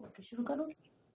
Okay, शुरू करूँ।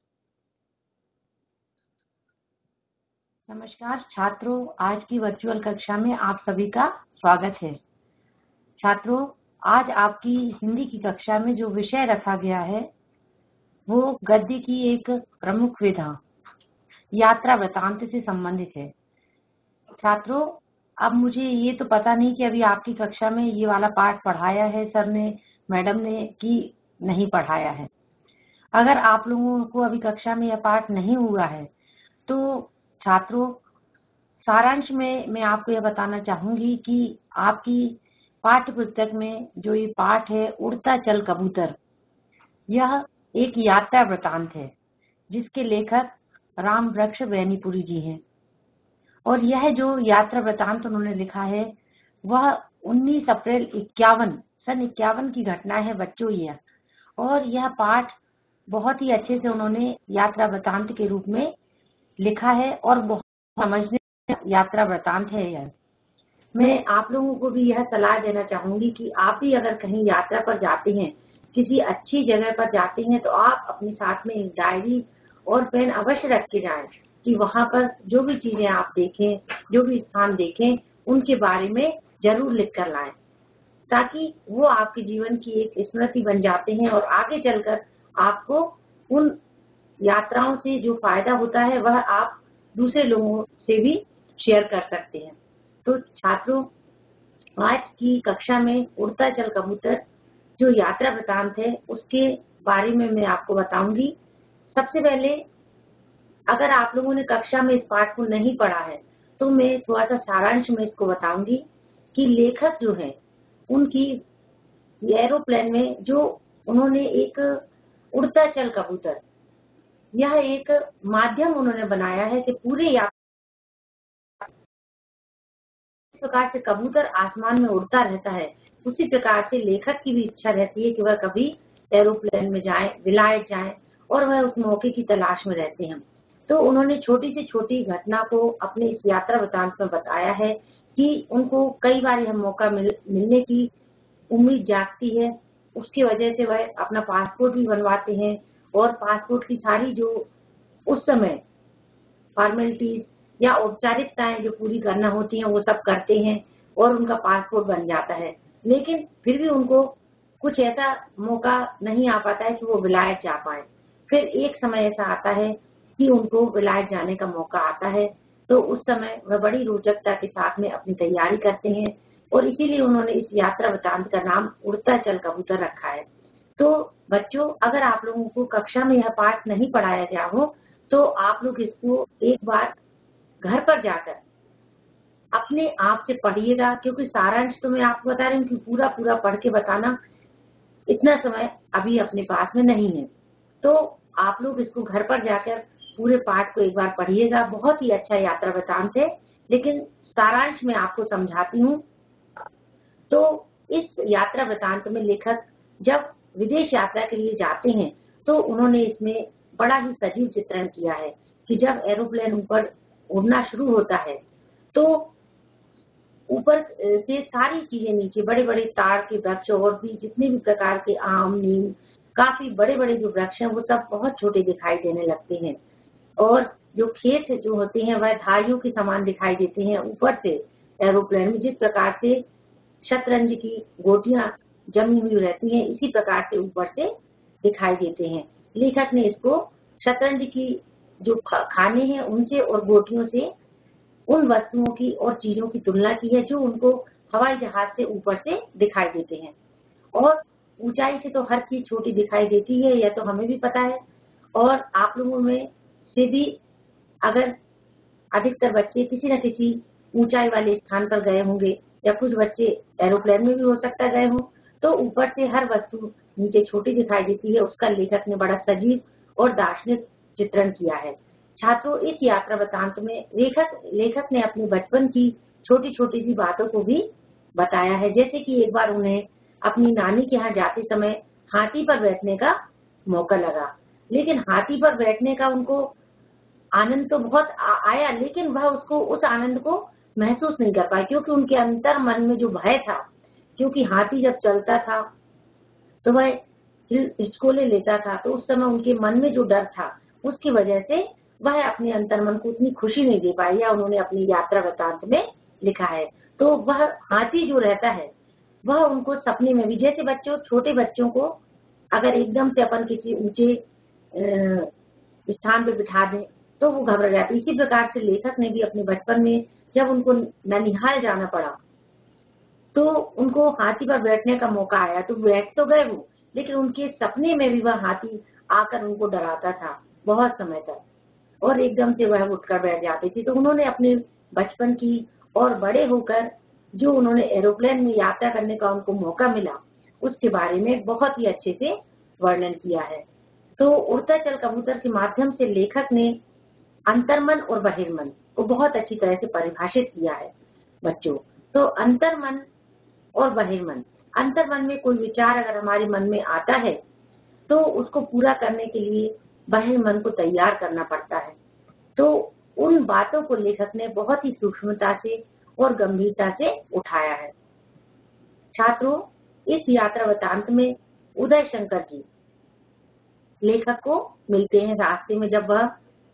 नमस्कार छात्रों, आज की वर्चुअल कक्षा में आप सभी का स्वागत है। छात्रों, आज आपकी हिंदी की कक्षा में जो विषय रखा गया है वो गद्य की एक प्रमुख विधा यात्रा वृतांत से संबंधित है। छात्रों, अब मुझे ये तो पता नहीं कि अभी आपकी कक्षा में ये वाला पाठ पढ़ाया है सर ने, मैडम ने, कि नहीं पढ़ाया है। अगर आप लोगों को अभी कक्षा में यह पाठ नहीं हुआ है तो छात्रों, सारांश में मैं आपको यह बताना चाहूंगी कि आपकी पाठ्य पुस्तक में जो ये पाठ है उड़ता चल कबूतर, यह एक यात्रा वृतांत है जिसके लेखक राम वृक्ष बैनीपुरी जी हैं। और यह जो यात्रा वृतांत उन्होंने लिखा है वह 19 अप्रैल 51 की घटना है बच्चों यह। और यह पाठ बहुत ही अच्छे से उन्होंने यात्रा वृतांत के रूप में लिखा है और बहुत समझने यात्रा वृतांत है यह। मैं आप लोगों को भी यह सलाह देना चाहूंगी कि आप भी अगर कहीं यात्रा पर जाते हैं, किसी अच्छी जगह पर जाते हैं, तो आप अपने साथ में एक डायरी और पेन अवश्य रख के जाएं कि वहां पर जो भी चीजें आप देखें, जो भी स्थान देखें, उनके बारे में जरूर लिख कर लाएं, ताकि वो आपके जीवन की एक स्मृति बन जाते हैं और आगे चलकर आपको उन यात्राओं से जो फायदा होता है वह आप दूसरे लोगों से भी शेयर कर सकते हैं। तो छात्रों, आज की कक्षा में उड़ता चल कबूतर जो यात्रा वृतांत है उसके बारे में मैं आपको बताऊंगी। सबसे पहले, अगर आप लोगों ने कक्षा में इस पाठ को नहीं पढ़ा है तो मैं थोड़ा सा सारांश में इसको बताऊंगी कि लेखक जो है उनकी एरोप्लेन में जो उन्होंने एक उड़ता चल कबूतर, यह एक माध्यम उन्होंने बनाया है कि पूरे इस प्रकार से कबूतर आसमान में उड़ता रहता है, उसी प्रकार से लेखक की भी इच्छा रहती है कि वह कभी एरोप्लेन में जाए, विलायत जाए, और वह उस मौके की तलाश में रहते हैं। तो उन्होंने छोटी से छोटी घटना को अपने इस यात्रा वृतांत में बताया है कि उनको कई बार यह मौका मिलने की उम्मीद जागती है। उसकी वजह से वह अपना पासपोर्ट भी बनवाते हैं और पासपोर्ट की सारी जो उस समय फॉर्मेलिटीज या औपचारिकताएं जो पूरी करना होती हैं वो सब करते हैं और उनका पासपोर्ट बन जाता है। लेकिन फिर भी उनको कुछ ऐसा मौका नहीं आ पाता है कि वो विलायत जा पाए। फिर एक समय ऐसा आता है कि उनको विलायत जाने का मौका आता है, तो उस समय वह बड़ी रोचकता के साथ में अपनी तैयारी करते हैं और इसीलिए उन्होंने इस यात्रा वृतांत का नाम उड़ता चल कबूतर रखा है। तो बच्चों, अगर आप लोगों को कक्षा में यह पाठ नहीं पढ़ाया गया हो तो आप लोग इसको एक बार घर पर जाकर अपने आप से पढ़िएगा, क्योंकि सारांश तो मैं आपको बता रही हूँ कि पूरा पूरा पढ़ के बताना इतना समय अभी अपने पास में नहीं है। तो आप लोग इसको घर पर जाकर पूरे पाठ को एक बार पढ़िएगा। बहुत ही अच्छा यात्रा वृतांत है, लेकिन सारांश में आपको समझाती हूँ। तो इस यात्रा वृतांत में लेखक जब विदेश यात्रा के लिए जाते हैं तो उन्होंने इसमें बड़ा ही सजीव चित्रण किया है कि जब एरोप्लेन ऊपर उड़ना शुरू होता है तो ऊपर से सारी चीजें नीचे, बड़े बड़े ताड़ के वृक्ष और भी जितने भी प्रकार के आम, नीम, काफी बड़े बड़े जो वृक्ष हैं वो सब बहुत छोटे दिखाई देने लगते हैं और जो खेत जो होते हैं वह धारियों के समान दिखाई देते हैं। ऊपर से एरोप्लेन में जिस प्रकार से शतरंज की गोटियां जमी हुई रहती हैं, इसी प्रकार से ऊपर से दिखाई देते हैं। लेखक ने इसको शतरंज की जो खाने हैं उनसे और गोटियों से उन वस्तुओं की और चीजों की तुलना की है जो उनको हवाई जहाज से ऊपर से दिखाई देते हैं। और ऊंचाई से तो हर चीज छोटी दिखाई देती है, यह तो हमें भी पता है। और आप लोगों में से भी अगर अधिकतर बच्चे किसी न किसी ऊंचाई वाले स्थान पर गए होंगे या कुछ बच्चे एरोप्लेन में भी हो सकता है गए हों, तो ऊपर से हर वस्तु नीचे छोटी दिखाई देती है। उसका लेखक ने बड़ा सजीव और दार्शनिक चित्रण किया है। छात्रों, इस यात्रा वृतांत में लेखक ने अपने बचपन की छोटी छोटी सी बातों को भी बताया है। जैसे कि एक बार उन्हें अपनी नानी के यहाँ जाते समय हाथी पर बैठने का मौका लगा, लेकिन हाथी पर बैठने का उनको आनंद तो बहुत आया, लेकिन वह उस आनंद को महसूस नहीं कर पाए, क्योंकि उनके अंतर मन में जो भय था, क्योंकि हाथी जब चलता था तो वह हिचकोले लेता था, तो उस समय उनके मन में जो डर था उसकी वजह से वह अपने अंतर्मन को उतनी खुशी नहीं दे पाई, या उन्होंने अपनी यात्रा वृत्तांत में लिखा है। तो वह हाथी जो रहता है वह उनको सपने में भी, जैसे बच्चों, छोटे बच्चों को अगर एकदम से अपन किसी ऊंचे स्थान पे बिठा दें तो वो घबरा जाते। इसी प्रकार से लेखक ने भी अपने बचपन में जब उनको ननिहाल जाना पड़ा तो उनको हाथी पर बैठने का मौका आया, तो बैठ तो गए वो, लेकिन उनके सपने में भी वह हाथी आकर उनको डराता था बहुत समय तक, और एकदम से वह उठकर बैठ जाती थी। तो उन्होंने अपने बचपन की और बड़े होकर जो उन्होंने एरोप्लेन में यात्रा करने का उनको मौका मिला उसके बारे में बहुत ही अच्छे से वर्णन किया है। तो उड़ता चल कबूतर के माध्यम से लेखक ने अंतर्मन और बहिर्मन को बहुत अच्छी तरह से परिभाषित किया है बच्चों। तो अंतर्मन और बहिर्मन, अंतर्मन में कोई विचार अगर हमारे मन में आता है तो उसको पूरा करने के लिए बहिर्मन को तैयार करना पड़ता है। तो उन बातों को लेखक ने बहुत ही सूक्ष्मता से और गंभीरता से उठाया है। छात्रों, इस यात्रा वृत्तांत में उदय शंकर जी लेखक को मिलते हैं रास्ते में, जब वह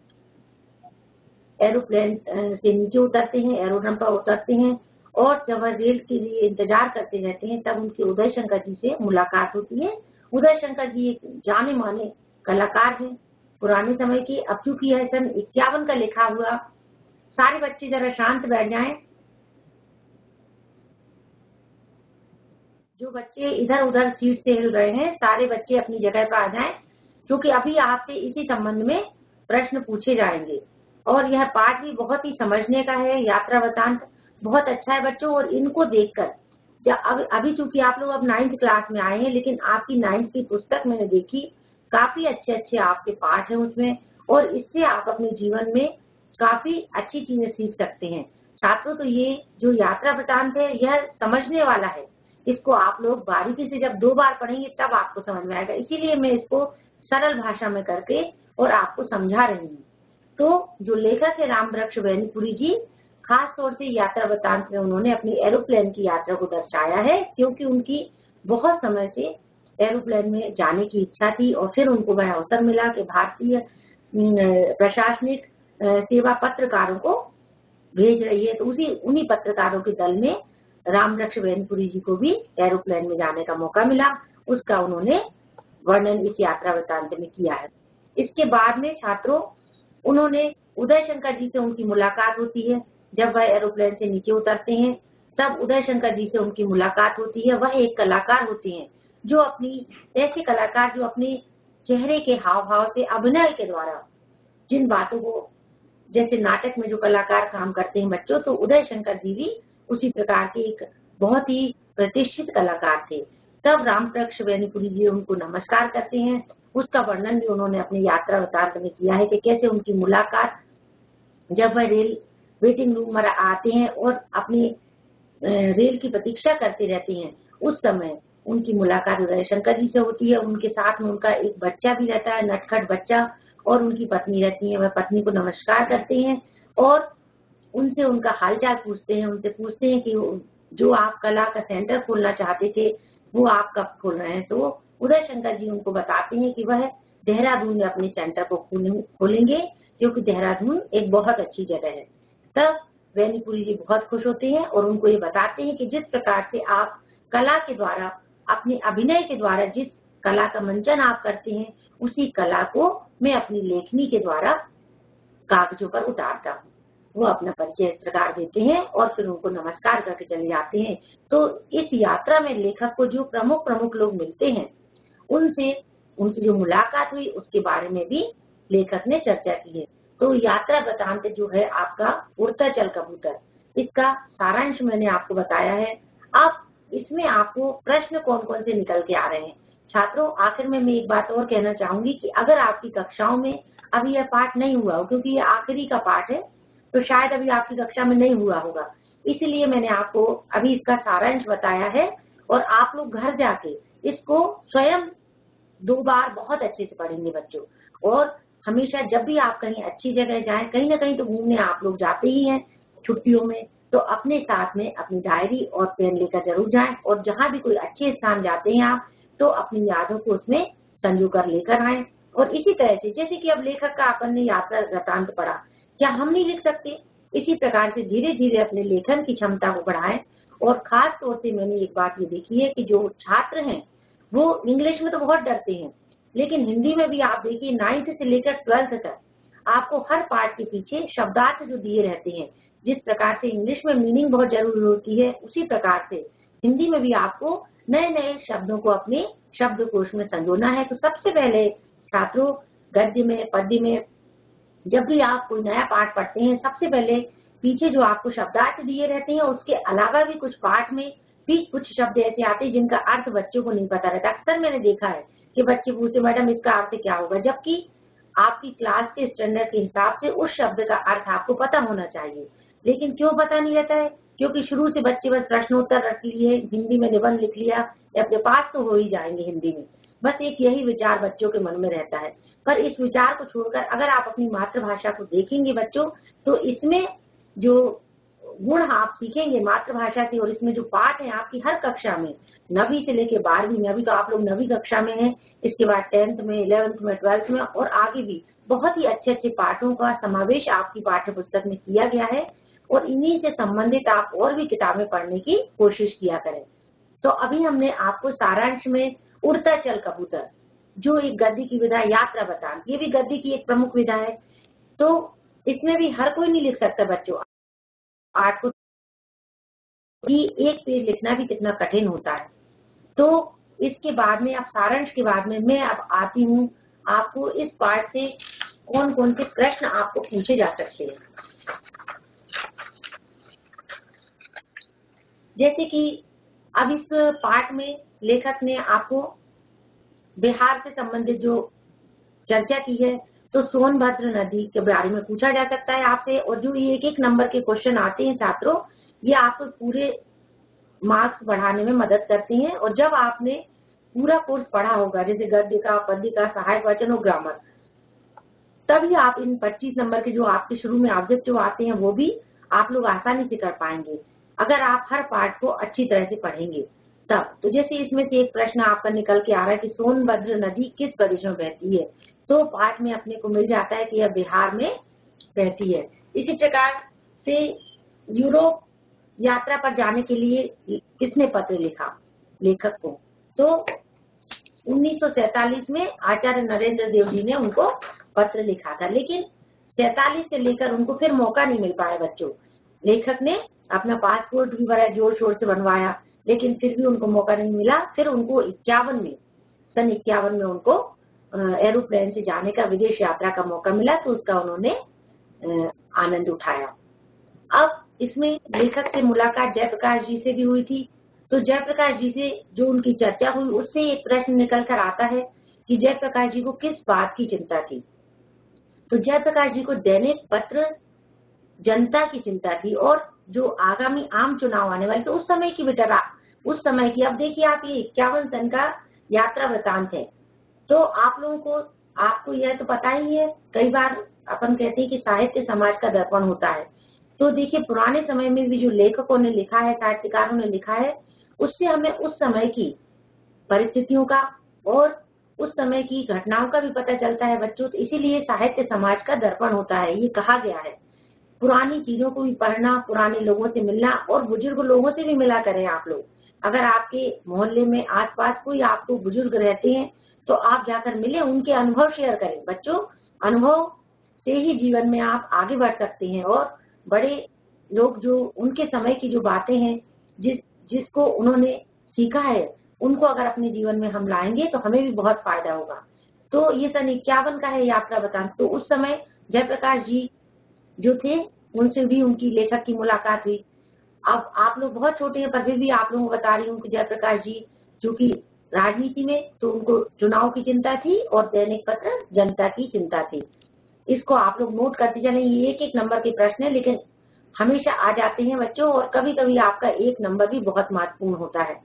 एरोप्लेन से नीचे उतरते हैं, एरोड्रम पर उतरते हैं, और जब वह रेल के लिए इंतजार करते रहते हैं तब उनकी उदय शंकर जी से मुलाकात होती है। उदय शंकर जी एक जाने माने कलाकार हैं पुराने समय के। अब चूंकि यह सन 51 का लिखा हुआ, सारे बच्चे जरा शांत बैठ जाएं, जो बच्चे इधर उधर सीट से हिल रहे हैं सारे बच्चे अपनी जगह पर आ जाएं, क्योंकि अभी आपसे इसी संबंध में प्रश्न पूछे जाएंगे। और यह पाठ भी बहुत ही समझने का है, यात्रा वृत्तांत बहुत अच्छा है बच्चों। और इनको देखकर अभी चूंकि आप लोग अब 9th क्लास में आए हैं, लेकिन आपकी 9th की पुस्तक मैंने देखी, काफी अच्छे अच्छे आपके पाठ हैं उसमें, और इससे आप अपने जीवन में काफी अच्छी चीजें सीख सकते हैं। छात्रों, तो ये जो यात्रा वृत्तांत है यह समझने वाला है, इसको आप लोग बारीकी से जब 2 बार पढ़ेंगे तब आपको समझ में आएगा। इसीलिए मैं इसको सरल भाषा में करके और आपको समझा रही हूँ। तो जो लेखक है रामवृक्ष वैनीपुरी जी, खास तौर से यात्रा वृत्तांत में उन्होंने अपनी एरोप्लेन की यात्रा को दर्शाया है, क्योंकि उनकी बहुत समय से एरोप्लेन में जाने की इच्छा थी, और फिर उनको वह अवसर मिला कि भारतीय प्रशासनिक सेवा पत्रकारों को भेज रही है। तो उन्हीं पत्रकारों के दल ने रामवृक्ष वैनीपुरी जी को भी एरोप्लेन में जाने का मौका मिला, उसका उन्होंने वर्णन इस यात्रा वृत्तांत में किया है। इसके बाद में छात्रों, उन्होंने उदय शंकर जी से उनकी मुलाकात होती है। जब वह एरोप्लेन से नीचे उतरते हैं तब उदय शंकर जी से उनकी मुलाकात होती है। वह एक कलाकार होते हैं जो ऐसे कलाकार जो अपने चेहरे के हाव भाव से, अभिनय के द्वारा जिन बातों को, जैसे नाटक में जो कलाकार काम करते हैं बच्चों, तो उदय शंकर जी भी उसी प्रकार के एक बहुत ही प्रतिष्ठित कलाकार थे। तब रामवृक्ष वैनीपुरी जी उनको नमस्कार करते हैं। उसका वर्णन भी उन्होंने अपने यात्रा वृत्तांत में किया है कि कैसे उनकी मुलाकात, जब वह रेल वेटिंग रूम में आते हैं और अपनी रेल की प्रतीक्षा करते रहते हैं, उस समय उनकी मुलाकात उदय शंकर जी से होती है। उनके साथ में उनका एक बच्चा भी रहता है, नटखट बच्चा, और उनकी पत्नी रहती है। वह पत्नी को नमस्कार करते हैं और उनसे उनका हालचाल पूछते हैं। उनसे पूछते हैं कि जो आप कला का सेंटर खोलना चाहते थे वो आप कब खोल रहे हैं। तो उदय शंकर जी उनको बताते हैं कि वह देहरादून में अपने सेंटर को खोलेंगे, क्योंकि देहरादून एक बहुत अच्छी जगह है। तब वैनीपुरी जी बहुत खुश होते हैं और उनको ये बताते हैं कि जिस प्रकार से आप कला के द्वारा, अपने अभिनय के द्वारा जिस कला का मंचन आप करते हैं, उसी कला को मैं अपनी लेखनी के द्वारा कागजों पर उतारता हूँ। वो अपना परिचय इस प्रकार देते हैं और फिर उनको नमस्कार करके चले जाते हैं। तो इस यात्रा में लेखक को जो प्रमुख लोग मिलते हैं, उनसे उनकी जो मुलाकात हुई उसके बारे में भी लेखक ने चर्चा की है। तो यात्रा वृत्तांत जो है आपका उड़ता चल कबूतर, इसका सारांश मैंने आपको बताया है। अब इसमें आपको प्रश्न कौन कौन से निकल के आ रहे हैं। छात्रों, आखिर में मैं एक बात और कहना चाहूंगी कि अगर आपकी कक्षाओं में अभी यह पाठ नहीं हुआ हो, क्योंकि ये आखिरी का पाठ है, तो शायद अभी आपकी कक्षा में नहीं हुआ होगा, इसलिए मैंने आपको अभी इसका सारांश बताया है। और आप लोग घर जाके इसको स्वयं 2 बार बहुत अच्छे से पढ़ेंगे बच्चों। और हमेशा जब भी आप कहीं अच्छी जगह जाएं, कहीं ना कहीं तो घूमने आप लोग जाते ही हैं छुट्टियों में, तो अपने साथ में अपनी डायरी और पेन लेकर जरूर जाएं। और जहां भी कोई अच्छे स्थान जाते हैं आप, तो अपनी यादों को उसमें संजो कर लेकर आए। और इसी तरह से जैसे कि अब लेखक का अपन ने यात्रा वृतांत पढ़ा, क्या हम नहीं लिख सकते? इसी प्रकार से धीरे धीरे अपने लेखन की क्षमता को बढ़ाएं। और खास तौर से मैंने एक बात ये देखी है कि जो छात्र हैं वो इंग्लिश में तो बहुत डरते हैं, लेकिन हिंदी में भी आप देखिए 9th से लेकर 12th तक आपको हर पाठ के पीछे शब्दार्थ जो दिए रहते हैं। जिस प्रकार से इंग्लिश में मीनिंग बहुत जरूरी होती है, उसी प्रकार से हिंदी में भी आपको नए नए शब्दों को अपने शब्दकोश में संजोना है। तो सबसे पहले छात्रों, गद्य में, पद्य में जब भी आप कोई नया पाठ पढ़ते हैं, सबसे पहले पीछे जो आपको शब्दार्थ दिए रहते हैं, उसके अलावा भी कुछ पाठ में भी कुछ शब्द ऐसे आते हैं जिनका अर्थ बच्चों को नहीं पता रहता। अक्सर मैंने देखा है कि बच्चे पूछते, मैडम इसका अर्थ क्या होगा, जबकि आपकी क्लास के स्टैंडर्ड के हिसाब से उस शब्द का अर्थ आपको पता होना चाहिए। लेकिन क्यों पता नहीं रहता है? क्योंकि शुरू से बच्चे बस प्रश्नोत्तर रख लिए, हिंदी में निबंध लिख लिया, अपने पास तो हो ही जाएंगे हिंदी में। बस एक यही विचार बच्चों के मन में रहता है। पर इस विचार को छोड़कर अगर आप अपनी मातृभाषा को देखेंगे बच्चों, तो इसमें जो गुण आप सीखेंगे मातृभाषा से, और इसमें जो पाठ है आपकी हर कक्षा में, 9वीं से लेकर 12वीं में, अभी तो आप लोग 9वीं कक्षा में हैं, इसके बाद 10th में, 11th में, 12th में और आगे भी बहुत ही अच्छे अच्छे पाठों का समावेश आपकी पाठ्य पुस्तक में किया गया है। और इन्हीं से संबंधित आप और भी किताबें पढ़ने की कोशिश किया करें। तो अभी हमने आपको सारांश में उड़ता चल कबूतर, जो एक गद्य की विधा, यात्रा वृतांत, ये भी गद्य की एक प्रमुख विधा है। तो इसमें भी हर कोई नहीं लिख सकता बच्चों, आर्ट को कि एक पेज लिखना भी कितना कठिन होता है। तो इसके बाद में, अब सारांश के बाद में मैं अब आती हूँ आपको इस पाठ से कौन कौन से प्रश्न आपको पूछे जा सकते हैं। जैसे कि अब इस पाठ में लेखक ने आपको बिहार से संबंधित जो चर्चा की है, तो सोनभद्र नदी के बारे में पूछा जा सकता है आपसे। और जो ये एक नंबर के क्वेश्चन आते हैं छात्रों, ये आपको पूरे मार्क्स बढ़ाने में मदद करते हैं। और जब आपने पूरा कोर्स पढ़ा होगा, जैसे गद्य का, पद्य का, सहायक वचन और ग्रामर, तभी आप इन 25 नंबर के जो आपके शुरू में ऑब्जेक्टिव आते हैं वो भी आप लोग आसानी से कर पाएंगे, अगर आप हर पाठ को अच्छी तरह से पढ़ेंगे तब। तो जैसे इसमें से एक प्रश्न आपका निकल के आ रहा है कि सोनभद्र नदी किस प्रदेश में बहती है, तो पाठ में अपने को मिल जाता है कि यह बिहार में बहती है। इसी प्रकार से यूरोप यात्रा पर जाने के लिए किसने पत्र लिखा लेखक को, तो 1947 में आचार्य नरेंद्र देव जी ने उनको पत्र लिखा था। लेकिन 47 से लेकर उनको फिर मौका नहीं मिल पाया बच्चों। लेखक ने अपना पासपोर्ट भी बड़ा जोर शोर से बनवाया, लेकिन फिर भी उनको मौका नहीं मिला। फिर उनको सन 51 में उनको एरोप्लेन से जाने का, विदेश यात्रा का मौका मिला, तो उसका उन्होंने आनंद उठाया। अब इसमें लेखक से मुलाकात जयप्रकाश जी से भी हुई थी। तो जयप्रकाश जी से जो उनकी चर्चा हुई, उससे एक प्रश्न निकल कर आता है कि जयप्रकाश जी को किस बात की चिंता थी। तो जयप्रकाश जी को दैनिक पत्र जनता की चिंता थी, और जो आगामी आम चुनाव आने वाले, तो उस समय की बेटा, उस समय की, अब देखिए आप, ये 51 सन का यात्रा वृतांत है। तो आप लोगों को, आपको यह तो पता ही है, कई बार अपन कहते हैं कि साहित्य समाज का दर्पण होता है। तो देखिए पुराने समय में भी जो लेखकों ने लिखा है, साहित्यकारों ने लिखा है, उससे हमें उस समय की परिस्थितियों का और उस समय की घटनाओं का भी पता चलता है बच्चों। तो इसीलिए साहित्य समाज का दर्पण होता है, ये कहा गया है। पुरानी चीजों को भी पढ़ना, पुराने लोगों से मिलना, और बुजुर्ग लोगों से भी मिला करें आप लोग। अगर आपके मोहल्ले में आसपास कोई आपको बुजुर्ग रहते हैं, तो आप जाकर मिले, उनके अनुभव शेयर करें बच्चों। अनुभव से ही जीवन में आप आगे बढ़ सकते हैं। और बड़े लोग जो उनके समय की जो बातें हैं, जिसको उन्होंने सीखा है, उनको अगर अपने जीवन में हम लाएंगे तो हमें भी बहुत फायदा होगा। तो ये सन 51 का है यात्रा वृतांत। तो उस समय जयप्रकाश जी जो थे, उनसे भी उनकी लेखक की मुलाकात हुई। अब आप लोग बहुत छोटे हैं, पर फिर भी आप लोगों को बता रही हूँ कि जयप्रकाश जी चूंकि राजनीति में, तो उनको चुनाव की चिंता थी और दैनिक पत्र जनता की चिंता थी। इसको आप लोग नोट करते चले। ये एक एक नंबर के प्रश्न है, लेकिन हमेशा आ जाते हैं बच्चों, और कभी कभी आपका एक नंबर भी बहुत महत्वपूर्ण होता है।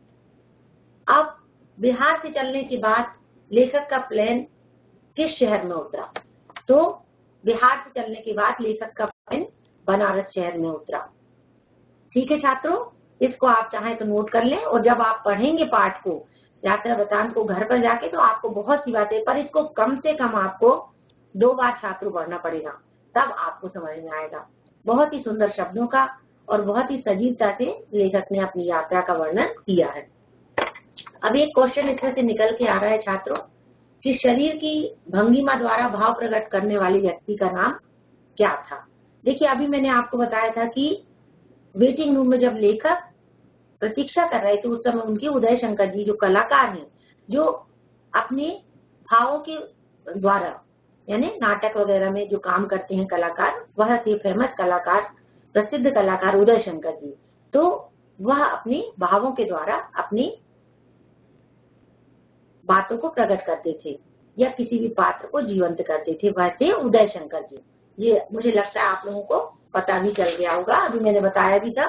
अब बिहार से चलने के बाद लेखक का प्लेन किस शहर में उतरा, तो बिहार से चलने के बाद लेखक का प्लेन बनारस शहर में उतरा। ठीक है छात्रों, इसको आप चाहें तो नोट कर लें, और जब आप पढ़ेंगे पाठ को, यात्रा वृतांत को घर पर जाके, तो आपको बहुत सी बातें, पर इसको कम से कम आपको 2 बार छात्रों पढ़ना पड़ेगा, तब आपको समझ में आएगा। बहुत ही सुंदर शब्दों का और बहुत ही सजीवता से लेखक ने अपनी यात्रा का वर्णन किया है। अब एक क्वेश्चन इसमें से निकल के आ रहा है छात्रों कि शरीर की भंगिमा द्वारा भाव प्रकट करने वाली व्यक्ति का नाम क्या था। देखिए, अभी मैंने आपको बताया था कि वेटिंग रूम में जब लेखक प्रतीक्षा कर रहे थे, उस समय उनके उदय शंकर जी जो कलाकार हैं, जो अपने भावों के द्वारा यानी नाटक वगैरह में जो काम करते हैं कलाकार, वह थे फेमस कलाकार, प्रसिद्ध कलाकार उदय शंकर जी। तो वह अपने भावों के द्वारा अपनी बातों को प्रकट करते थे या किसी भी पात्र को जीवंत करते थे, वह थे उदय शंकर जी। ये मुझे लगता है आप लोगों को पता भी चल गया होगा, अभी मैंने बताया भी था।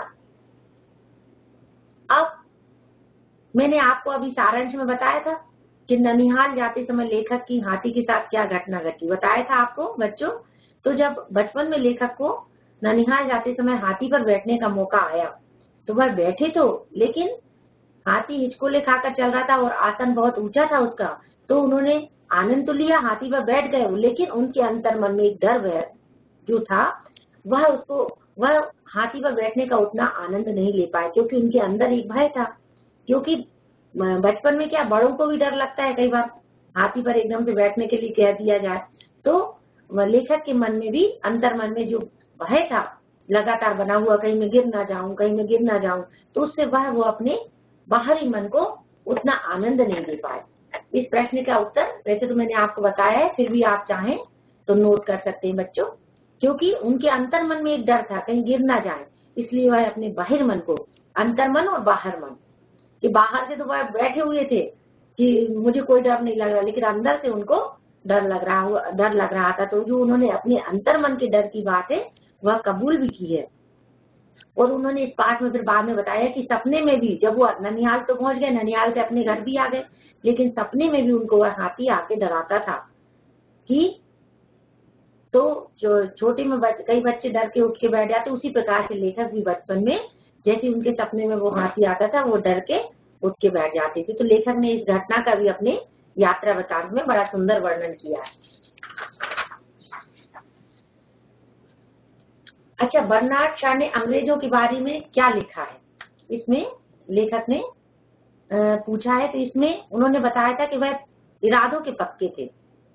अब मैंने आपको अभी सारांश में बताया था कि ननिहाल जाते समय लेखक की हाथी के साथ क्या घटना घटी, बताया था आपको बच्चों। तो जब बचपन में लेखक को ननिहाल जाते समय हाथी पर बैठने का मौका आया, तो वह बैठे तो, लेकिन हाथी हिचकोले खाकर चल रहा था और आसन बहुत ऊंचा था उसका, तो उन्होंने आनंद तो लिया, हाथी पर बैठ गए, लेकिन उनके अंतर मन में एक डर जो था, वह हाथी पर बैठने का उतना आनंद नहीं ले पाए, क्योंकि उनके अंदर एक भय था। क्योंकि बचपन में क्या, बड़ों को भी डर लगता है कई बार, हाथी पर एकदम से बैठने के लिए कह दिया जाए, तो लेखक के मन में भी, अंतर मन में जो भय था लगातार बना हुआ, कहीं मैं गिर ना जाऊं, कहीं मैं गिर ना जाऊं, तो उससे वो अपने बाहरी मन को उतना आनंद नहीं दे पाए। इस प्रश्न का उत्तर वैसे तो मैंने आपको बताया है, फिर भी आप चाहें तो नोट कर सकते हैं बच्चों, क्योंकि उनके अंतर मन में एक डर था कहीं गिर ना जाए, इसलिए वह अपने बाहर मन को, अंतर मन और बाहर मन, कि बाहर से तो वह बैठे हुए थे कि मुझे कोई डर नहीं लग रहा, लेकिन अंदर से उनको डर लग रहा था। तो जो उन्होंने अपने अंतर मन के डर की बात है वह कबूल भी की है। और उन्होंने इस पाठ में फिर बाद में बताया कि सपने में भी, जब वो ननिहाल तो पहुंच गए, ननिहाल से अपने घर भी आ गए, लेकिन सपने में भी उनको वह हाथी आके डराता था कि, तो जो छोटे में कई बच्चे डर के उठ के बैठ जाते, उसी प्रकार से लेखक भी बचपन में जैसे उनके सपने में वो हाथी आता था, वो डर के उठ के बैठ जाते थे। तो लेखक ने इस घटना का भी अपने यात्रा वृतांत में बड़ा सुंदर वर्णन किया है। अच्छा, बर्नार्ड शॉ ने अंग्रेजों के बारे में क्या लिखा है, इसमें लेखक ने पूछा है। तो इसमें उन्होंने बताया था कि वह इरादों के पक्के थे,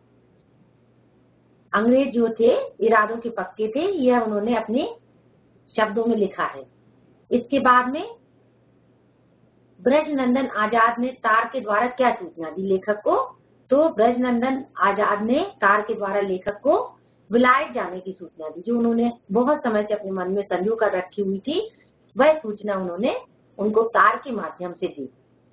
अंग्रेज जो थे इरादों के पक्के थे, यह उन्होंने अपने शब्दों में लिखा है। इसके बाद में ब्रजनंदन आजाद ने तार के द्वारा क्या सूचना दी लेखक को, तो ब्रजनंदन आजाद ने तार के द्वारा लेखक को विलायत जाने की सूचना दी, जो उन्होंने बहुत समय से अपने मन में संजो कर रखी हुई थी, वह सूचना उन्होंने उनको तार के माध्यम से दी।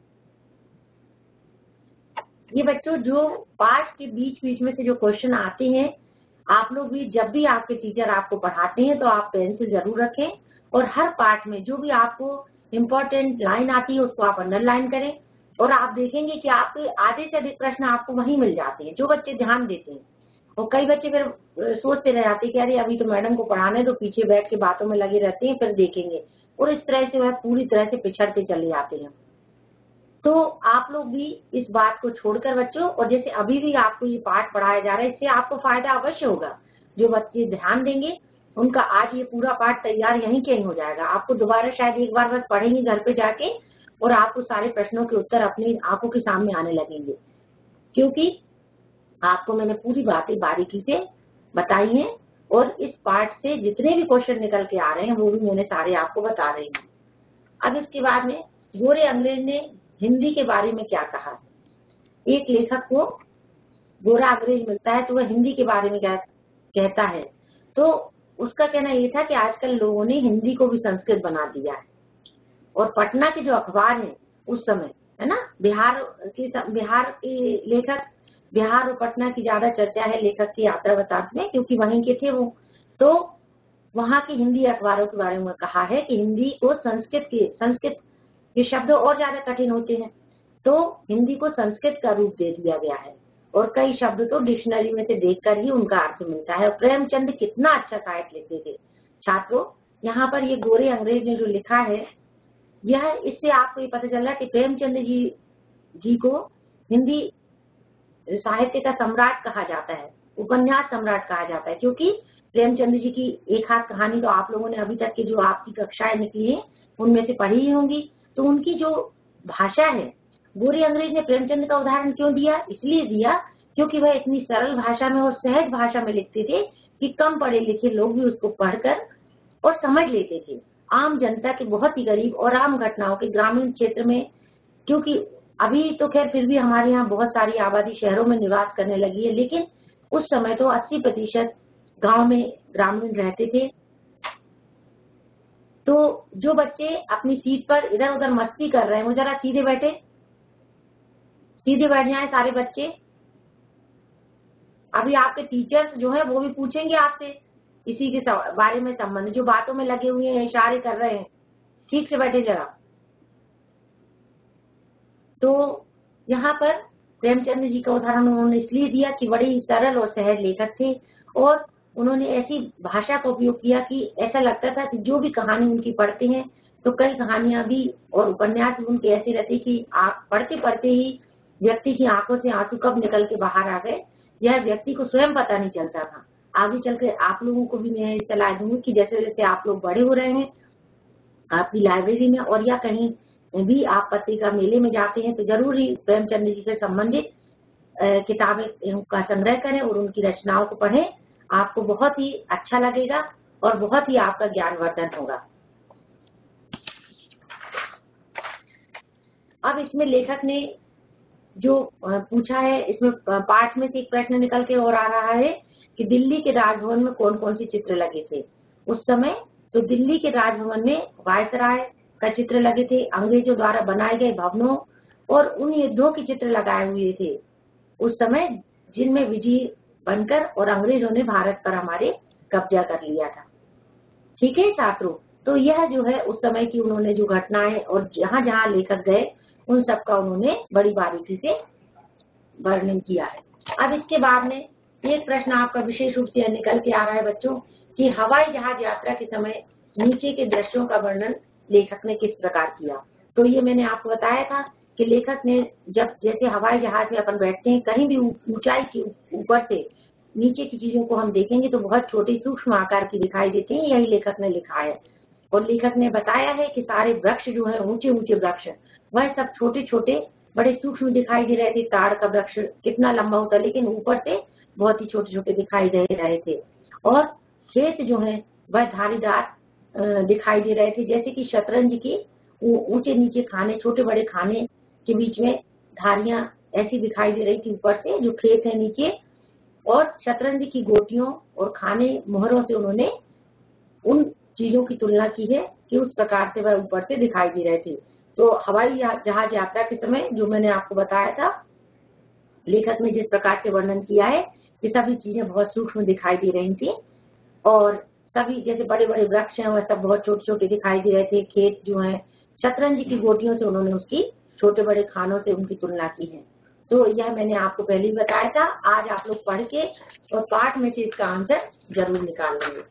ये बच्चों, जो पाठ के बीच बीच में से जो क्वेश्चन आते हैं, आप लोग भी जब भी आपके टीचर आपको पढ़ाते हैं तो आप पेंसिल जरूर रखें, और हर पाठ में जो भी आपको इम्पोर्टेंट लाइन आती है उसको आप अंडरलाइन करें, और आप देखेंगे कि आपके आधे से अधिक प्रश्न आपको वहीं मिल जाते हैं, जो बच्चे ध्यान देते हैं। और कई बच्चे फिर सोचते रह जाते हैं कि अरे अभी तो मैडम को पढ़ाने, तो पीछे बैठ के बातों में लगे रहते हैं, फिर देखेंगे, और इस तरह से वह पूरी तरह से पिछड़ते चले जाते हैं। तो आप लोग भी इस बात को छोड़कर बच्चों, और जैसे अभी भी आपको ये पाठ पढ़ाया जा रहा है, इससे आपको फायदा अवश्य होगा। जो बच्चे ध्यान देंगे उनका आज ये पूरा पाठ तैयार यहीं कहीं हो जाएगा। आपको दोबारा शायद एक बार बस पढ़ेंगे घर पे जाके, और आपको सारे प्रश्नों के उत्तर अपनी आंखों के सामने आने लगेंगे, क्योंकि आपको मैंने पूरी बातें बारीकी से बताई हैं, और इस पाठ से जितने भी क्वेश्चन निकल के आ रहे हैं वो भी मैंने सारे आपको बता रही हूँ। अब इसके बाद में गोरे अंग्रेज ने हिंदी के बारे में क्या कहा। एक लेखक को गोरा अंग्रेज मिलता है तो वह हिंदी के बारे में क्या कहता है, तो उसका कहना ये था कि आजकल लोगों ने हिंदी को भी संस्कृत बना दिया है, और पटना के जो अखबार है उस समय, है ना, बिहार के लेखक, बिहार और पटना की ज्यादा चर्चा है लेखक की यात्रा वृतांत में, क्योंकि वहीं के थे वो। तो वहां की हिंदी अखबारों के बारे में कहा है कि हिंदी को संस्कृत के शब्द और ज्यादा कठिन होते हैं, तो हिंदी को संस्कृत का रूप दे दिया गया है, और कई शब्द तो डिक्शनरी में से देखकर ही उनका अर्थ मिलता है। प्रेमचंद कितना अच्छा साहित्य लिखते थे छात्रों। यहाँ पर ये गोरे अंग्रेज ने जो लिखा है, इससे आपको ये पता चल रहा है कि प्रेमचंद जी को हिंदी साहित्य का सम्राट कहा जाता है, उपन्यास सम्राट कहा जाता है, क्योंकि प्रेमचंद जी की एक आध कहानी तो आप लोगों ने अभी तक की जो आपकी कक्षाएं निकली हैं उनमें से पढ़ी ही होंगी। तो उनकी जो भाषा है, गोरे अंग्रेज ने प्रेमचंद का उदाहरण क्यों दिया? इसलिए दिया क्योंकि वह इतनी सरल भाषा में और सहज भाषा में लिखते थे कि कम पढ़े लिखे लोग भी उसको पढ़कर और समझ लेते थे। आम जनता के बहुत ही गरीब और आम घटनाओं के ग्रामीण क्षेत्र में, क्योंकि अभी तो खैर फिर भी हमारे यहाँ बहुत सारी आबादी शहरों में निवास करने लगी है, लेकिन उस समय तो 80% गांव में ग्रामीण रहते थे। तो जो बच्चे अपनी सीट पर इधर उधर मस्ती कर रहे हैं वो जरा सीधे बैठे, सीधे बैठ जाएं सारे बच्चे। अभी आपके टीचर्स जो है वो भी पूछेंगे आपसे इसी के बारे में संबंध, जो बातों में लगे हुए हैं, इशारे कर रहे हैं, ठीक से बैठे जरा। तो यहाँ पर प्रेमचंद जी का उदाहरण उन्होंने इसलिए दिया कि बड़े ही सरल और सहज लेखक थे और उन्होंने ऐसी भाषा का उपयोग किया कि ऐसा लगता था कि जो भी कहानी उनकी पढ़ते हैं तो कई कहानियां भी और उपन्यास भी उनके ऐसे रहते कि आप पढ़ते पढ़ते ही व्यक्ति की आंखों से आंसू कब निकल के बाहर आ गए यह व्यक्ति को स्वयं पता नहीं चलता था। आगे चलकर आप लोगों को भी मैं सलाह दूंगी कि जैसे जैसे आप लोग बड़े हो रहे हैं, आपकी लाइब्रेरी में और या कहीं भी आप पत्रिका मेले में जाते हैं तो जरूर ही प्रेमचंद जी से संबंधित किताबें का संग्रह करें और उनकी रचनाओं को पढ़ें। आपको बहुत ही अच्छा लगेगा और बहुत ही आपका ज्ञानवर्धन होगा। अब इसमें लेखक ने जो पूछा है, इसमें पाठ में से एक प्रश्न निकल के और आ रहा है कि दिल्ली के राजभवन में कौन कौन से चित्र लगे थे उस समय। तो दिल्ली के राजभवन में वायसराय का चित्र लगे थे, अंग्रेजों द्वारा बनाए गए भवनों और उन युद्धों के चित्र लगाए हुए थे उस समय जिनमें विजयी बनकर और अंग्रेजों ने भारत पर हमारे कब्जा कर लिया था। ठीक है छात्रों, तो यह जो है उस समय की उन्होंने जो घटनाएं और जहां जहां लेखक गए उन सब का उन्होंने बड़ी बारीकी से वर्णन किया है। अब इसके बाद में एक प्रश्न आपका विशेष रूप से निकल के आ रहा है बच्चों कि हवाई जहाज यात्रा के समय नीचे के दृश्यों का वर्णन लेखक ने किस प्रकार किया। तो ये मैंने आपको बताया था कि लेखक ने जब जैसे हवाई जहाज में अपन बैठते हैं, कहीं भी ऊंचाई के ऊपर से नीचे की चीजों को हम देखेंगे तो बहुत छोटे सूक्ष्म आकार की दिखाई देते हैं, यही लेखक ने लिखा है। और लेखक ने बताया है कि सारे वृक्ष जो है ऊंचे ऊंचे वृक्ष वह सब छोटे छोटे बड़े सूक्ष्म दिखाई दे रहे थे। ताड़ का वृक्ष कितना लंबा होता है लेकिन ऊपर से बहुत ही छोटे छोटे दिखाई दे रहे थे। और खेत जो है वह धारीदार दिखाई दे रहे थे, जैसे कि शतरंज की ऊंचे नीचे खाने, छोटे बड़े खाने के बीच में धारियां ऐसी दिखाई दे रही थी ऊपर से, जो खेत है नीचे। और शतरंज की गोटियों और खाने मोहरों से उन्होंने उन चीजों की तुलना की है कि उस प्रकार से वह ऊपर से दिखाई दे रहे थे। तो हवाई जहाज यात्रा के समय जो मैंने आपको बताया था, लेखक ने जिस प्रकार से वर्णन किया है कि सभी चीजें बहुत सूक्ष्म दिखाई दे रही थी और सभी जैसे बड़े बड़े वृक्ष हैं वह सब बहुत छोटे छोटे दिखाई दे रहे थे। खेत जो है शतरंज की गोटियों से उन्होंने उसकी छोटे बड़े खानों से उनकी तुलना की है। तो यह मैंने आपको पहले ही बताया था। आज आप लोग पढ़ के और पाठ में से इसका आंसर जरूर निकाल लेंगे।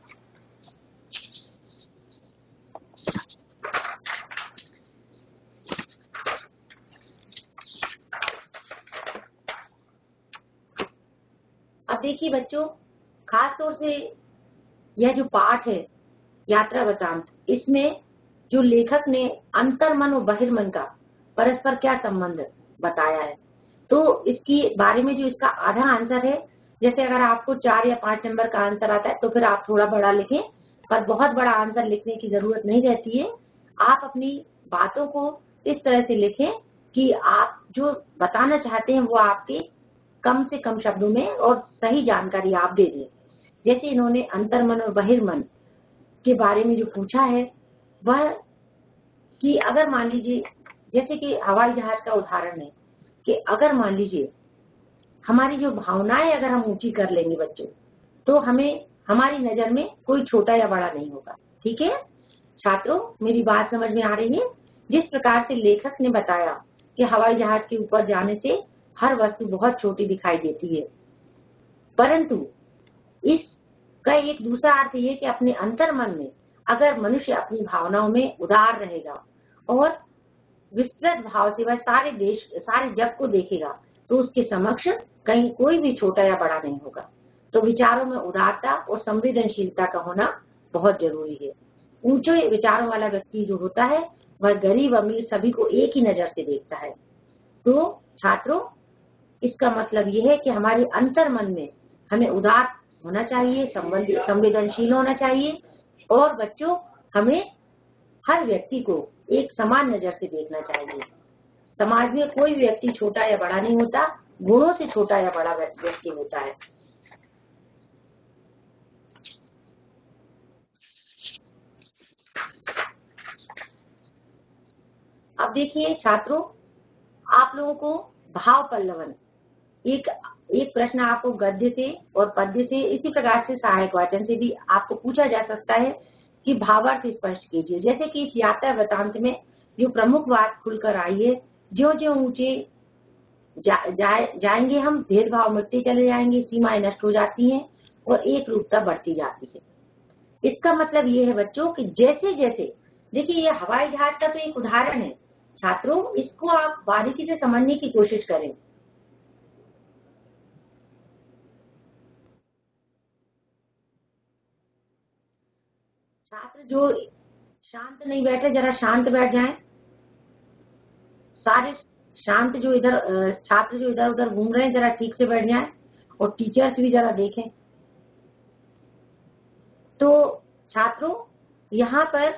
अब देखिए बच्चों, खास तौर से यह जो पाठ है यात्रा वृतांत, इसमें जो लेखक ने अंतर्मन और बहिर्मन का परस्पर क्या संबंध बताया है, तो इसकी बारे में जो इसका आधा आंसर है, जैसे अगर आपको 4 या 5 नंबर का आंसर आता है तो फिर आप थोड़ा बड़ा लिखें, पर बहुत बड़ा आंसर लिखने की जरूरत नहीं रहती है। आप अपनी बातों को इस तरह से लिखें कि आप जो बताना चाहते हैं वो आपके कम से कम शब्दों में और सही जानकारी आप दे दें। जैसे इन्होंने अंतर्मन और बहिर्मन के बारे में जो पूछा है वह कि अगर मान लीजिए, जैसे कि हवाई जहाज का उदाहरण है कि अगर मान लीजिए हमारी जो भावनाएं अगर हम ऊंची कर लेंगे बच्चों, तो हमें हमारी नजर में कोई छोटा या बड़ा नहीं होगा। ठीक है छात्रों, मेरी बात समझ में आ रही है? जिस प्रकार से लेखक ने बताया कि हवाई जहाज के ऊपर जाने से हर वस्तु बहुत छोटी दिखाई देती है, परंतु इसका एक दूसरा अर्थ ये कि अपने अंतर्मन में अगर मनुष्य अपनी भावनाओं में उदार रहेगा और विस्तृत भाव से वह सारे देश सारे जग को देखेगा तो उसके समक्ष कहीं कोई भी छोटा या बड़ा नहीं होगा। तो विचारों में उदारता और संवेदनशीलता का होना बहुत जरूरी है। ऊंचे विचारों वाला व्यक्ति जो होता है वह गरीब अमीर सभी को एक ही नजर से देखता है। तो छात्रों, इसका मतलब यह है कि हमारे अंतर मन में हमें उदार होना चाहिए, संवेदनशील होना चाहिए और बच्चों हमें हर व्यक्ति को एक समान नजर से देखना चाहिए। समाज में कोई व्यक्ति छोटा या बड़ा नहीं होता, गुणों से छोटा या बड़ा व्यक्ति होता है। अब देखिए छात्रों, आप लोगों को भाव पल्लवन एक प्रश्न आपको गद्य से और पद्य से इसी प्रकार से सहायक वाचन से भी आपको पूछा जा सकता है कि भावार्थ स्पष्ट कीजिए। जैसे कि इस यात्रा वृतांत में जो प्रमुख बात खुलकर आई है, ज्यों ज्यों ऊंचे जाएंगे हम, भेदभाव मिटते चले जाएंगे, सीमाएं नष्ट हो जाती हैं और एक रूपता बढ़ती जाती है। इसका मतलब ये है बच्चों कि जैसे जैसे, देखिए ये हवाई जहाज का तो एक उदाहरण है छात्रों, इसको आप बारीकी से समझने की कोशिश करें। छात्र जो शांत नहीं बैठे जरा शांत बैठ जाएं। सारे शांत जो इधर छात्र जो इधर उधर घूम रहे हैं जरा ठीक से बैठ जाएं और टीचर्स भी जरा देखें। तो छात्रों, यहाँ पर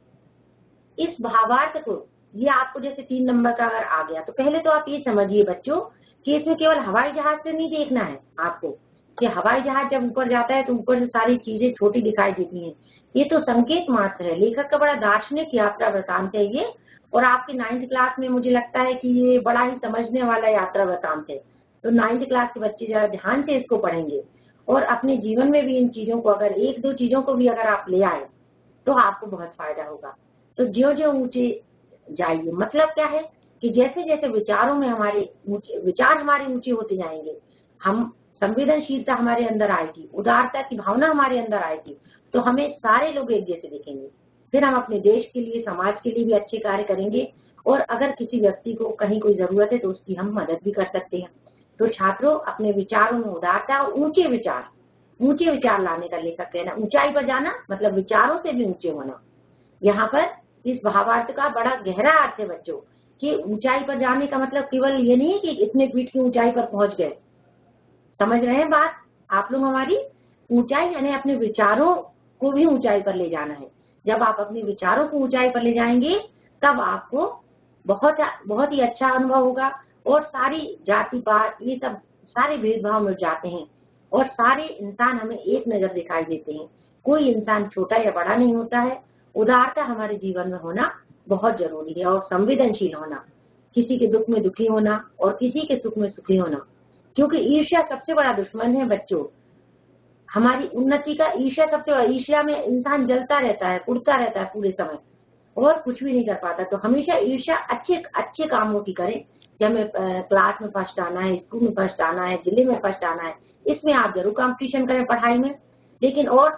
इस भावार्थ को, ये आपको जैसे 3 नंबर का अगर आ गया तो पहले तो आप ये समझिए बच्चों कि इसमें केवल हवाई जहाज से नहीं देखना है आपको कि हवाई जहाज जब ऊपर जाता है तो ऊपर से सारी चीजें छोटी दिखाई देती हैं। ये तो संकेत मात्र है। लेखक का बड़ा दार्शनिक यात्रा वृतांत है ये, और आपके 9th क्लास में मुझे लगता है कि ये बड़ा ही समझने वाला यात्रा वृतांत है। तो 9th क्लास के बच्चे जरा ध्यान से इसको पढ़ेंगे और अपने जीवन में भी इन चीजों को, अगर 1-2 चीजों को भी अगर आप ले आए तो आपको बहुत फायदा होगा। तो ज्यों ज्यों ऊंचे जाइए, मतलब क्या है कि जैसे जैसे विचारों में विचार हमारे ऊंचे होते जाएंगे, हम संवेदनशीलता हमारे अंदर आएगी, उदारता की भावना हमारे अंदर आएगी, तो हमें सारे लोग एक जैसे दिखेंगे। फिर हम अपने देश के लिए, समाज के लिए भी अच्छे कार्य करेंगे और अगर किसी व्यक्ति को कहीं कोई जरूरत है तो उसकी हम मदद भी कर सकते हैं। तो छात्रों, अपने विचारों में उदारता और ऊंचे विचार लाने का लेखक कहना। ऊंचाई पर जाना मतलब विचारों से भी ऊंचे होना। यहाँ पर इस भावार्थ का बड़ा गहरा अर्थ है बच्चों कि ऊंचाई पर जाने का मतलब केवल ये नहीं है कि इतने फीट की ऊंचाई पर पहुंच गए। समझ रहे हैं बात आप लोग हमारी? ऊंचाई यानी अपने विचारों को भी ऊंचाई पर ले जाना है। जब आप अपने विचारों को ऊंचाई पर ले जाएंगे तब आपको बहुत बहुत ही अच्छा अनुभव होगा और सारी जाति पात ये सब सारे भेदभाव मिट जाते हैं और सारे इंसान हमें एक नजर दिखाई देते हैं। कोई इंसान छोटा या बड़ा नहीं होता है। उदारता हमारे जीवन में होना बहुत जरूरी है और संवेदनशील होना, किसी के दुख में दुखी होना और किसी के सुख में सुखी होना, क्योंकि ईर्ष्या सबसे बड़ा दुश्मन है बच्चों हमारी उन्नति का। ईर्ष्या सबसे बड़ा, ईर्ष्या में इंसान जलता रहता है, उड़ता रहता है पूरे समय और कुछ भी नहीं कर पाता। तो हमेशा ईर्ष्या अच्छे कामों की करें। जब हमें क्लास में फर्स्ट आना है, स्कूल में फर्स्ट आना है, जिले में फर्स्ट आना है, इसमें आप जरूर कंपटीशन करें पढ़ाई में, लेकिन और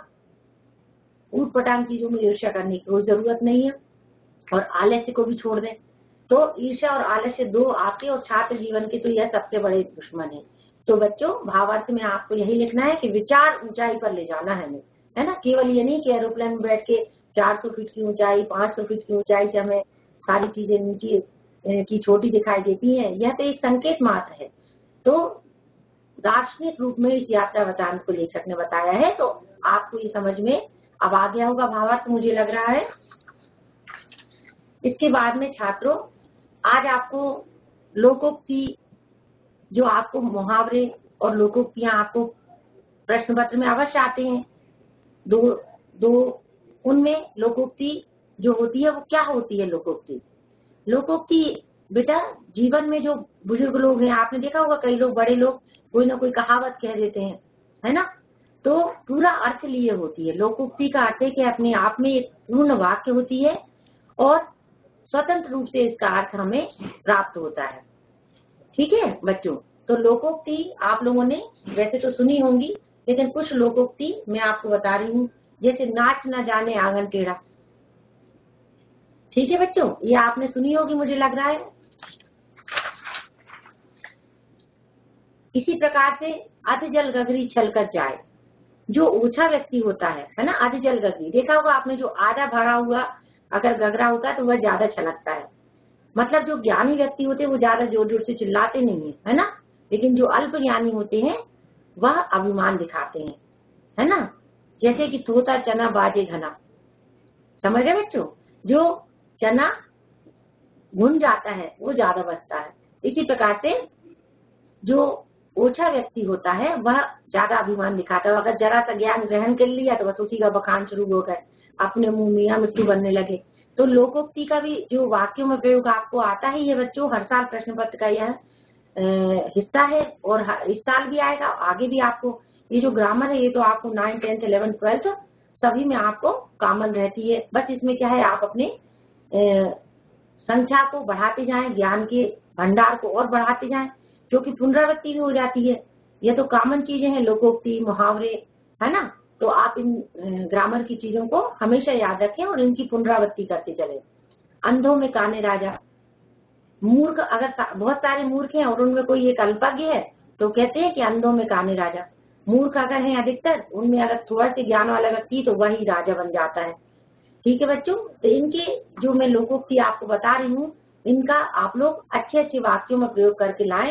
ऊट पटांग चीजों में ईर्ष्या करने की कोई जरूरत नहीं है और आलस्य को भी छोड़ दें। तो ईर्ष्या और आलस्य दो आपके और छात्र जीवन के तो यह सबसे बड़े दुश्मन है। तो बच्चों, भावार्थ में आपको यही लिखना है कि विचार ऊंचाई पर ले जाना है हमें, है ना। केवल ये नहीं कि एरोप्लेन में बैठ के 400 फीट की ऊंचाई, 500 फीट की ऊंचाई से हमें सारी चीजें नीचे की छोटी दिखाई देती हैं, यह तो एक संकेत मात्र है। तो दार्शनिक रूप में इस यात्रा वृतांत को लेखक ने बताया है। तो आपको ये समझ में अब आ गया होगा भावार्थ, मुझे लग रहा है। इसके बाद में छात्रों, आज आपको लोकोक्ति, जो आपको मुहावरे और लोकोक्तियां आपको प्रश्न पत्र में अवश्य आते हैं, दो उनमें लोकोक्ति जो होती है वो क्या होती है? लोकोक्ति बेटा जीवन में जो बुजुर्ग लोग हैं, आपने देखा होगा कई लोग, बड़े लोग कोई ना कोई कहावत कह देते हैं, है ना। तो पूरा अर्थ लिए होती है। लोकोक्ति का अर्थ है कि अपने आप में एक पूर्ण वाक्य होती है और स्वतंत्र रूप से इसका अर्थ हमें प्राप्त होता है। ठीक है बच्चों, तो लोकोक्ति आप लोगों ने वैसे तो सुनी होंगी, लेकिन कुछ लोकोक्ति मैं आपको बता रही हूँ। जैसे नाच न जाने आंगन टेढ़ा, ठीक है बच्चों, ये आपने सुनी होगी मुझे लग रहा है। इसी प्रकार से अध जल गगरी छलकर जाए, जो ओछा व्यक्ति होता है ना, अध जल गगरी देखा होगा आपने, जो आधा भरा हुआ अगर गगरा होता है तो वह ज्यादा छलकता है। मतलब जो ज्ञानी व्यक्ति होते हैं वो ज्यादा जोर जोर से चिल्लाते नहीं है ना, लेकिन जो अल्प ज्ञानी होते हैं वह अभिमान दिखाते हैं, है ना। जैसे कि तोता चना बाजे घना, समझ गए बच्चों, जो चना भुन जाता है वो ज्यादा बचता है। इसी प्रकार से जो ओछा व्यक्ति होता है वह ज्यादा अभिमान दिखाता है। अगर जरा सा ज्ञान ग्रहण कर लिया तो बस उसी का बखान शुरू हो गए, अपने मुंह मियां मिट्टू बनने लगे। तो लोकोक्ति का भी जो वाक्यों में प्रयोग आपको आता ही है बच्चों, हर साल प्रश्न पत्र का यह हिस्सा है और इस साल भी आएगा, आगे भी आपको ये जो ग्रामर है ये तो आपको 9th 10th 11th 12th सभी में आपको कॉमन रहती है। बस इसमें क्या है, आप अपने संख्या को बढ़ाते जाएं, ज्ञान के भंडार को और बढ़ाते जाएं, क्योंकि पुनरावृत्ति भी हो जाती है। ये तो कॉमन चीजें हैं, लोकोक्ति मुहावरे, है ना। तो आप इन ग्रामर की चीजों को हमेशा याद रखें और इनकी पुनरावृत्ति करते चले। अंधों में काने राजा, मूर्ख अगर बहुत सारे मूर्ख हैं और उनमें कोई एक अल्पज्ञ है तो कहते हैं कि अंधों में काने राजा। मूर्ख अगर है अधिकतर, उनमें अगर थोड़ा से ज्ञान वाला व्यक्ति तो वही राजा बन जाता है। ठीक है बच्चों, तो इनके जो मैं लोकोक्ति आपको बता रही हूँ इनका आप लोग अच्छे अच्छे वाक्यों में प्रयोग करके लाएं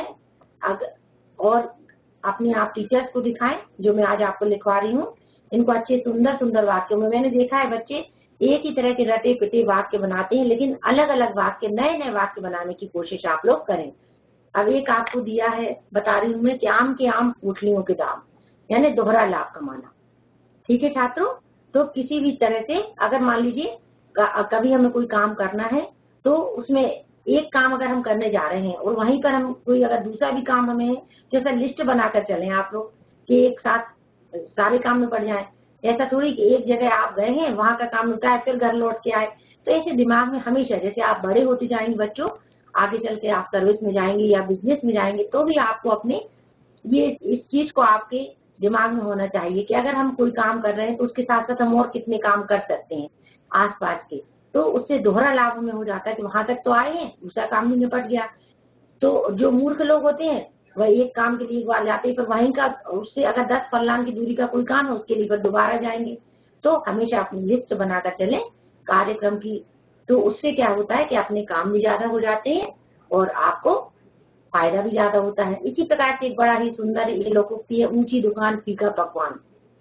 और अपने आप टीचर्स को दिखाएं। जो मैं आज आपको लिखवा रही हूँ इनको अच्छे सुंदर सुंदर वाक्यों में, मैंने देखा है बच्चे एक ही तरह के रटे पिटे वाक्य बनाते हैं, लेकिन अलग अलग वाक्य, नए नए वाक्य बनाने की कोशिश आप लोग करें। अब एक आपको दिया है, बता रही हूँ मैं कि आम के आम गुठलियों के दाम, यानी दोहरा लाभ कमाना। ठीक है छात्रों, तो किसी भी तरह से अगर मान लीजिए कभी हमें कोई काम करना है तो उसमें एक काम अगर हम करने जा रहे हैं और वहीं पर हम कोई अगर दूसरा भी काम हमें, जैसा लिस्ट बनाकर चलें आप लोग कि एक साथ सारे काम निपट जाएं। ऐसा थोड़ी कि एक जगह आप गए हैं वहां का काम निपटाए फिर घर लौट के आए। तो ऐसे दिमाग में हमेशा, जैसे आप बड़े होते जाएंगे बच्चों, आगे चल के आप सर्विस में जाएंगे या बिजनेस में जाएंगे तो भी आपको अपने ये इस चीज को आपके दिमाग में होना चाहिए कि अगर हम कोई काम कर रहे हैं तो उसके साथ साथ हम और कितने काम कर सकते हैं आसपास के। तो उससे दोहरा लाभ हमें हो जाता है कि वहां तक तो आए हैं, दूसरा काम भी निपट गया। तो जो मूर्ख लोग होते हैं वह एक काम के लिए एक बार जाते हैं, फिर वहीं का उससे अगर 10 फरलांग की दूरी का कोई काम है उसके लिए फिर दोबारा जाएंगे। तो हमेशा अपनी लिस्ट बनाकर चले कार्यक्रम की, तो उससे क्या होता है कि अपने काम भी ज्यादा हो जाते हैं और आपको फायदा भी ज्यादा होता है। इसी प्रकार से एक बड़ा ही सुंदर ये लोकोक्ति है, ऊंची दुकान फीका पकवान,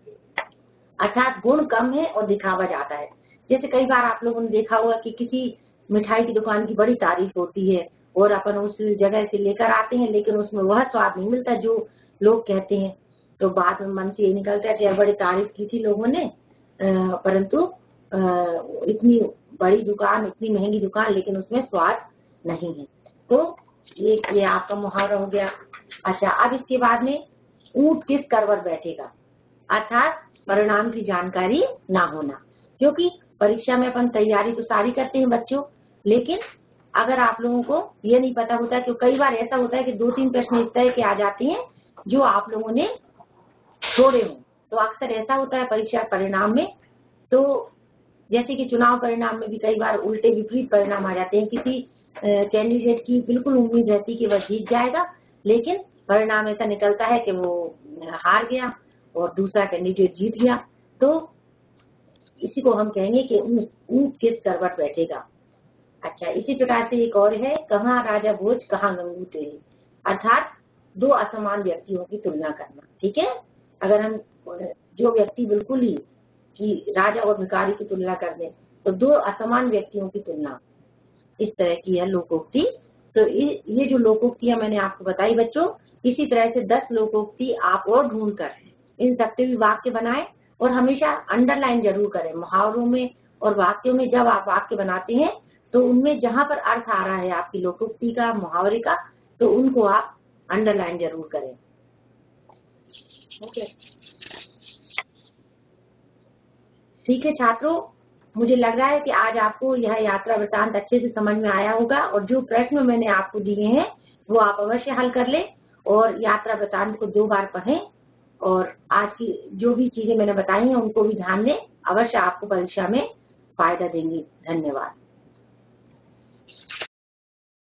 अर्थात गुण कम है और दिखावा ज्यादा है। जैसे कई बार आप लोगों ने देखा होगा कि किसी मिठाई की दुकान की बड़ी तारीफ होती है और अपन उस जगह से लेकर आते हैं, लेकिन उसमें वह स्वाद नहीं मिलता जो लोग कहते हैं। तो बाद में मन से ये निकलता है कि यार बड़ी तारीफ की थी लोगों ने, परंतु इतनी बड़ी दुकान, इतनी महंगी दुकान, लेकिन उसमें स्वाद नहीं है। तो ये आपका मुहावरा हो गया। अच्छा, अब इसके बाद में ऊंट किस कर पर बैठेगा, अर्थात परिणाम की जानकारी ना होना। क्योंकि परीक्षा में अपन तैयारी तो सारी करते हैं बच्चों, लेकिन अगर आप लोगों को ये नहीं पता होता, कि कई बार ऐसा होता है कि 2-3 प्रश्न इस तरह के आ जाते हैं जो आप लोगों ने छोड़े हों। तो अक्सर ऐसा होता है परीक्षा परिणाम में, तो जैसे कि चुनाव परिणाम में भी कई बार उल्टे विपरीत परिणाम आ जाते हैं। किसी कैंडिडेट की बिल्कुल उम्मीद रहती कि वह जीत जाएगा, लेकिन परिणाम ऐसा निकलता है कि वो हार गया और दूसरा कैंडिडेट जीत गया। तो इसी को हम कहेंगे कि ऊंट किस करवट बैठेगा। अच्छा, इसी प्रकार से एक और है, कहाँ राजा भोज कहाँ गंगू तेरी, अर्थात दो असमान व्यक्तियों की तुलना करना। ठीक है, अगर हम जो व्यक्ति बिल्कुल ही कि राजा और भिखारी की तुलना कर दें तो दो असमान व्यक्तियों की तुलना, इस तरह की है लोकोक्ति। तो ये जो लोकोक्तियां मैंने आपको बताई बच्चों, इसी तरह से 10 लोकोक्ति आप और ढूंढकर इन सबसे भी वाक्य बनाएं और हमेशा अंडरलाइन जरूर करें मुहावरों में और वाक्यों में। जब आप वाक्य बनाते हैं तो उनमें जहां पर अर्थ आ रहा है आपकी लोकोक्ति का, मुहावरे का, तो उनको आप अंडरलाइन जरूर करें। ओके, ठीक है छात्रों, मुझे लग रहा है कि आज आपको यह यात्रा वृत्तांत अच्छे से समझ में आया होगा और जो प्रश्न मैंने आपको दिए हैं वो आप अवश्य हल कर लें और यात्रा वृत्तांत को 2 बार पढ़ें और आज की जो भी चीजें मैंने बताई हैं उनको भी ध्यान दें, अवश्य आपको परीक्षा में फायदा देंगी। धन्यवाद।